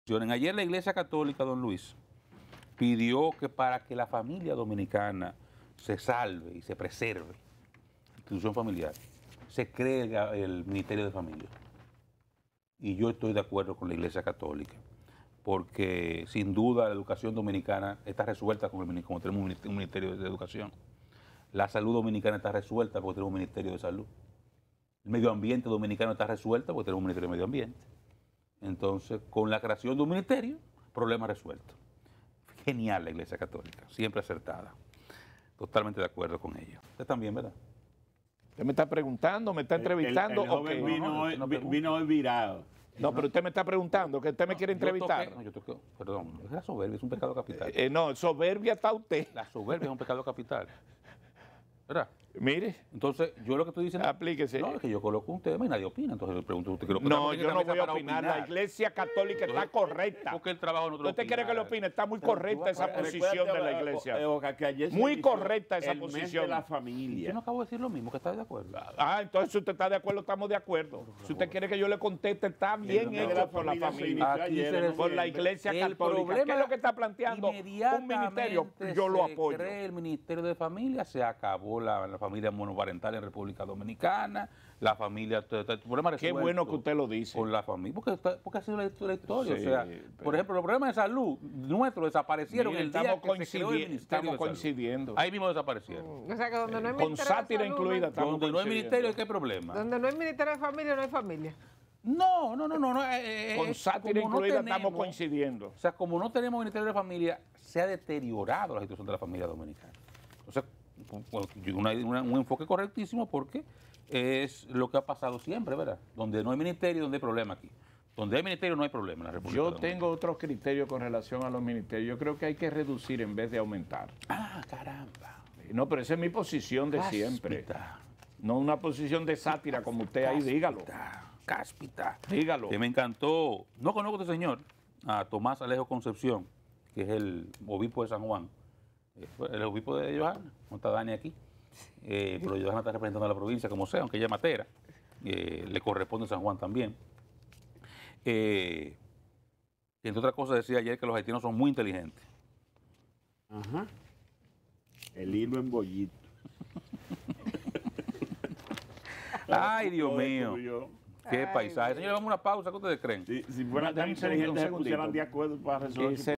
Ayer la Iglesia Católica, don Luis, pidió que para que la familia dominicana se salve y se preserve, institución familiar, se cree el Ministerio de Familia. Y yo estoy de acuerdo con la Iglesia Católica, porque sin duda la educación dominicana está resuelta como tenemos un Ministerio de Educación. La salud dominicana está resuelta porque tenemos un Ministerio de Salud. El medio ambiente dominicano está resuelto porque tenemos un Ministerio de Medio Ambiente. Entonces, con la creación de un ministerio, problema resuelto. Genial la Iglesia Católica, siempre acertada. Totalmente de acuerdo con ello. Usted también, ¿verdad? Usted me está preguntando, me está entrevistando. El joven vino hoy virado. No, pero usted me está preguntando, que usted me quiere entrevistar. Perdón, la soberbia es un pecado capital. No, soberbia está usted. La soberbia es un pecado capital. ¿Verdad? Mire. Entonces, yo lo que estoy diciendo... Aplíquese. No, es que yo coloco un tema y nadie opina. Entonces le pregunto a usted que lo opina. No, yo no voy a opinar. La Iglesia Católica está correcta. Porque el trabajo no ¿Usted quiere que lo opine? Está muy correcta esa posición de la Iglesia. Muy correcta esa posición. De la familia. Yo no acabo de decir lo mismo, que está de acuerdo. Entonces si usted está de acuerdo, estamos de acuerdo. Si usted quiere que yo le conteste, está bien hecho por la familia. Por la Iglesia Católica. ¿Qué es lo que está planteando? Un ministerio. Yo lo apoyo. Se cree el Ministerio de Familia, se acabó la familia monoparental en República Dominicana, la familia, problema qué bueno que usted lo dice. Con la familia, porque ha sido la historia. Sí, o sea, por ejemplo, los problemas de salud nuestros desaparecieron el día que se creó el Ministerio Estamos coincidiendo. Ahí mismo desaparecieron. O sea que donde no hay con sátira incluida. Donde no hay ministerio, ¿qué problema? Donde no hay Ministerio de Familia, no hay familia. No. Con sátira incluida estamos coincidiendo. O sea, como no tenemos Ministerio de Familia, se ha deteriorado la situación de la familia dominicana. Entonces, un enfoque correctísimo porque es lo que ha pasado siempre, ¿verdad? Donde no hay ministerio, donde hay problema aquí. Donde hay ministerio no hay problema en la República Dominicana. Yo tengo otros criterios con relación a los ministerios. Yo creo que hay que reducir en vez de aumentar. Ah, caramba. No, pero esa es mi posición de siempre. No una posición de sátira como usted ahí, dígalo. Cáspita. Dígalo. Que me encantó. No conozco a este señor, a Tomás Alejo Concepción, que es el obispo de San Juan. El obispo de Johanna, no está Dani aquí, pero Johanna está representando a la provincia como sea, aunque ella es matera, le corresponde a San Juan también. Y entre otras cosas decía ayer que los haitianos son muy inteligentes. Ajá. El hilo en bollito. Ay, Dios mío. Qué paisaje. Señores, vamos a una pausa, ¿qué ustedes creen? Si fueran tan inteligentes, se pusieran de acuerdo para resolver.